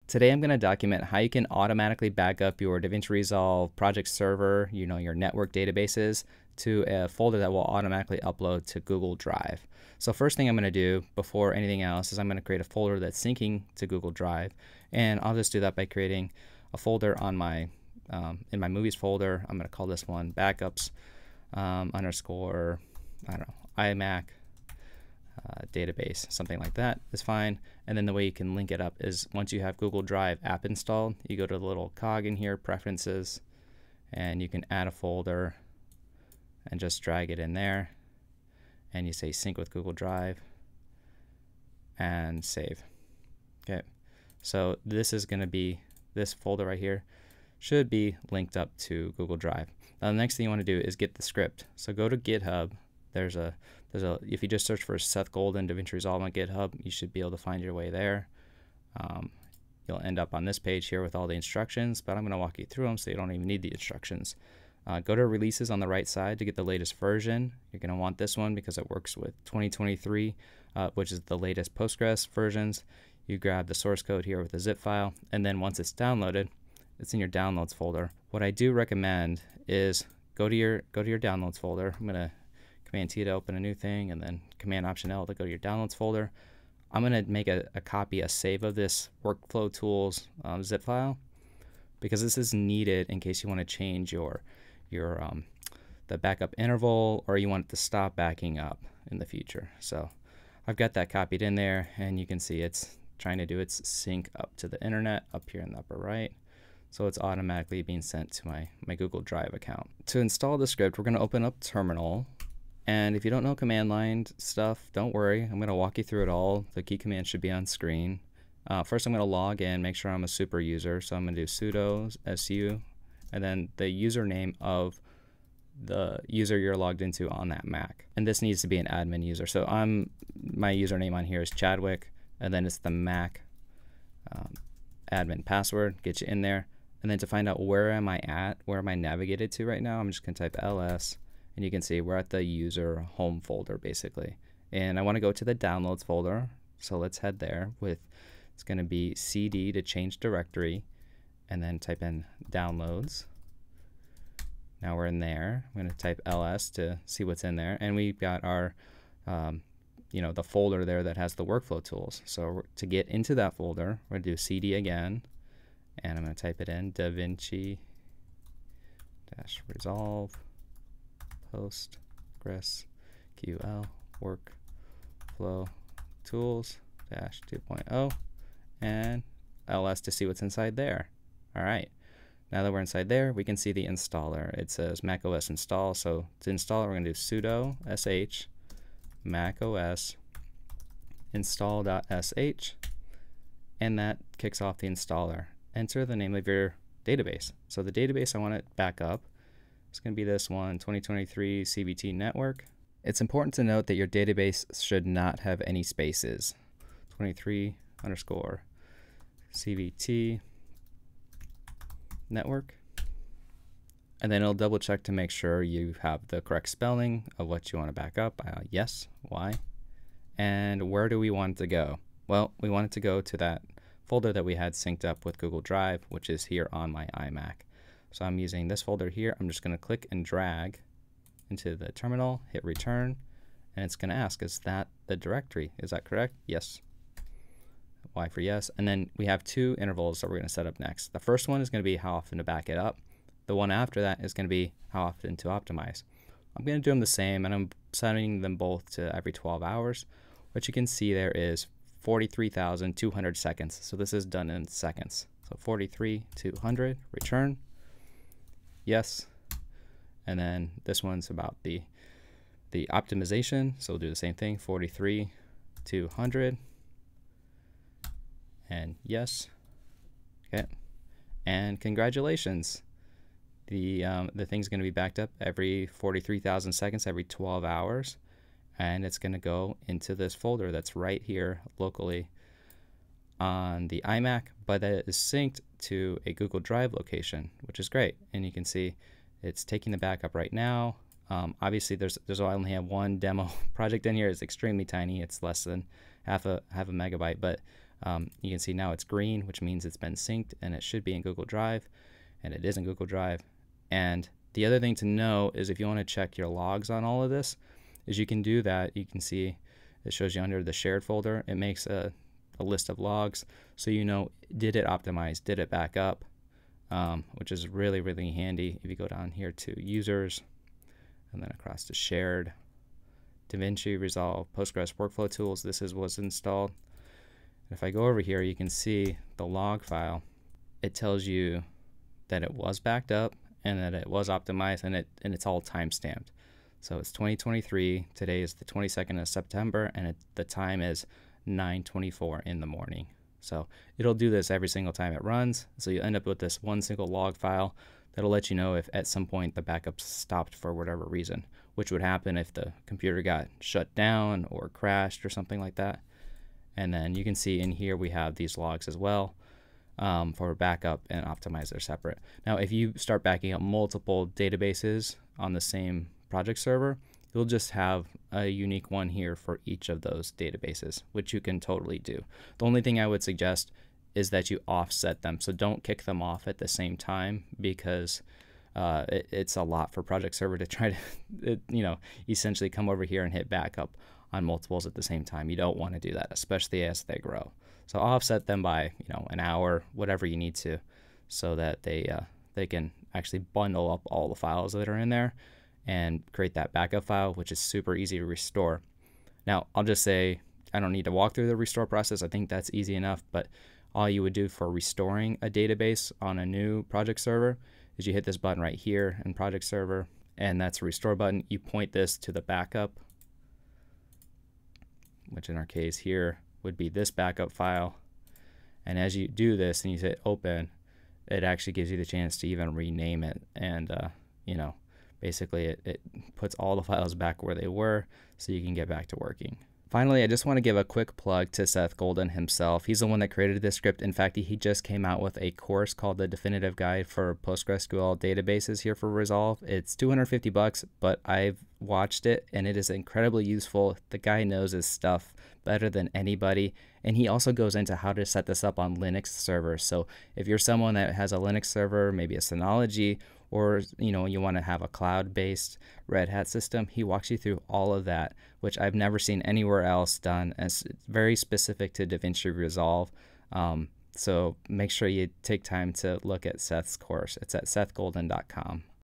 Today I'm going to document how you can automatically back up your DaVinci Resolve project server, your network databases, to a folder that will automatically upload to Google Drive. So first thing I'm going to do before anything else is I'm going to create a folder that's syncing to Google Drive, and I'll just do that by creating a folder on my in my movies folder. I'm going to call this one backups underscore, I don't know, iMac database, something like that is fine. And then the way you can link it up is once you have Google Drive app installed, you go to the little cog in here, preferences, and you can add a folder and just drag it in there, and you say sync with Google Drive and save. Okay, so this is going to be, this folder right here should be linked up to Google Drive. Now the next thing you want to do is get the script. So go to GitHub. If you just search for Seth Golden DaVinci Resolve on GitHub, you should be able to find your way there. You'll end up on this page here with all the instructions, but I'm going to walk you through them so you don't even need the instructions. Go to releases on the right side to get the latest version. You're going to want this one because it works with 2023, which is the latest Postgres versions. You grab the source code here with a zip file, and then once it's downloaded, it's in your downloads folder. What I do recommend is go to your downloads folder. I'm going to Command T to open a new thing, and then Command Option L to go to your downloads folder. I'm going to make a copy, a save of this workflow tools zip file, because this is needed in case you want to change the backup interval, or you want it to stop backing up in the future. So I've got that copied in there, and you can see it's trying to do its sync up to the internet up here in the upper right. So it's automatically being sent to my Google Drive account. To install the script, we're going to open up Terminal. And if you don't know command line stuff, don't worry. I'm going to walk you through it all. The key commands should be on screen. First, I'm going to log in, make sure I'm a super user. So I'm going to do sudo su, and then the username of the user you're logged into on that Mac. And this needs to be an admin user. So my username on here is Chadwick, and then it's the Mac admin password. Get you in there. And then to find out where am I at, where am I navigated to right now, I'm just going to type ls. And you can see we're at the user home folder basically. And I want to go to the downloads folder. So let's head there it's going to be cd to change directory, and then type in downloads. Now we're in there. I'm going to type ls to see what's in there. And we've got our, the folder there that has the workflow tools. So to get into that folder, we're going to do cd again. And I'm going to type it in, DaVinci Resolve PostgreSQL workflow tools -2.0, and ls to see what's inside there. All right, now that we're inside there, we can see the installer. It says macOS install. So to install it, we're going to do sudo sh macOS install.sh, and that kicks off the installer. Enter the name of your database. So the database I want to back up, it's going to be this one, 2023 CVT network. It's important to note that your database should not have any spaces. 23 underscore CVT network. And then it'll double check to make sure you have the correct spelling of what you want to back up. Yes, why? And where do we want it to go? Well, we want it to go to that folder that we had synced up with Google Drive, which is here on my iMac. So I'm using this folder here. I'm just going to click and drag into the terminal, hit return, and it's going to ask, is that the directory? Is that correct? Yes. Y for yes. And then we have two intervals that we're going to set up next. The first one is going to be how often to back it up. The one after that is going to be how often to optimize. I'm going to do them the same, and I'm setting them both to every 12 hours. What you can see there is 43,200 seconds. So this is done in seconds. So 43,200, return. Yes. And then this one's about the optimization. So we'll do the same thing, 43,200. And yes. Okay. And congratulations. The thing's going to be backed up every 43,000 seconds, every 12 hours. And it's going to go into this folder that's right here locally on the iMac, but that is synced to a Google Drive location, which is great. And you can see it's taking the backup right now. Obviously, there's I only have one demo project in here. It's extremely tiny. It's less than half a megabyte, but You can see now it's green, which means it's been synced and it should be in Google Drive, and it is in Google Drive. And the other thing to know is if you want to check your logs on all of this, is you can do that. You can see it shows you under the shared folder. It makes a list of logs, so you know, did it optimize, did it back up, which is really, really handy. If you go down here to users and then across to shared, DaVinci Resolve, Postgres workflow tools, this is what's installed. If I go over here, you can see the log file. It tells you that it was backed up and that it was optimized, and it's all time stamped. So it's 2023. Today is the 22nd of September, and the time is 9:24 in the morning. So it'll do this every single time it runs. So you end up with this one single log file that'll let you know if at some point the backup stopped for whatever reason, which would happen if the computer got shut down or crashed or something like that. And then you can see in here we have these logs as well for backup and optimize. They're separate. Now, if you start backing up multiple databases on the same project server, you'll just have a unique one here for each of those databases, which you can totally do. The only thing I would suggest is that you offset them. So don't kick them off at the same time, because it's a lot for project server to try to, essentially come over here and hit backup on multiples at the same time. You don't want to do that, especially as they grow. So offset them by, an hour, whatever you need to, so that they can actually bundle up all the files that are in there and create that backup file, which is super easy to restore. Now, I'll just say I don't need to walk through the restore process. I think that's easy enough, but all you would do for restoring a database on a new project server is you hit this button right here in project server, and that's a restore button. You point this to the backup, which in our case here would be this backup file. And as you do this and you hit open, it actually gives you the chance to even rename it. And, basically it puts all the files back where they were so you can get back to working. Finally, I just want to give a quick plug to Seth Golden himself. He's the one that created this script. In fact, he just came out with a course called the Definitive Guide for PostgreSQL Databases here for Resolve. It's $250, but I've watched it and it is incredibly useful. The guy knows his stuff better than anybody. And he also goes into how to set this up on Linux servers. So if you're someone that has a Linux server, maybe a Synology, or you want to have a cloud-based Red Hat system, he walks you through all of that, which I've never seen anywhere else done. It's very specific to DaVinci Resolve. So make sure you take time to look at Seth's course. It's at sethgolden.com.